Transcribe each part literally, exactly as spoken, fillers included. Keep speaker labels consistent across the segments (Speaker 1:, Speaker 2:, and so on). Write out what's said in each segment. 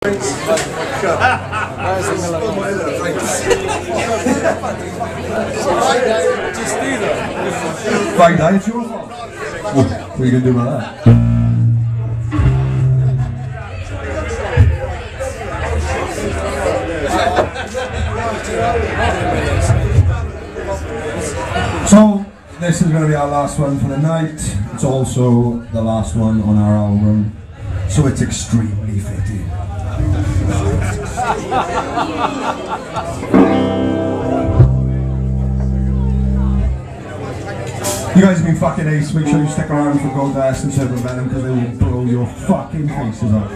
Speaker 1: Friday, it's your fault. What are you going to do about that? So, this is going to be our last one for the night. It's also the last one on our album, so it's extremely fitting. You guys have been fucking ace. Make sure you stick around for Goldust and Serpent Venom because they will blow your fucking faces off.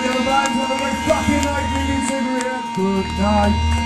Speaker 1: the other band. Have a great fucking night, me and Good night.